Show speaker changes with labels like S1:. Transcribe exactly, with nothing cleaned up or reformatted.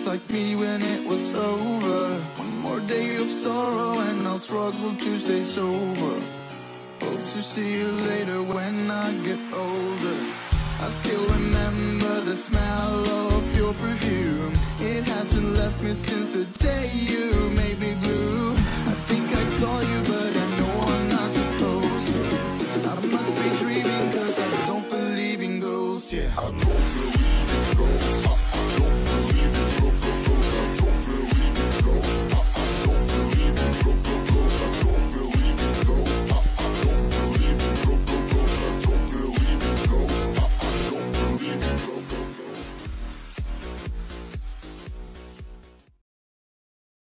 S1: just like me when it was over. One more day of sorrow and I'll struggle to stay sober. Hope to see you later when I get older. I still remember the smell of your perfume. It hasn't left me since the day you made me blue. I think I saw you but I know I'm not supposed to. I must be dreaming cause I don't believe in ghosts, yeah. I don't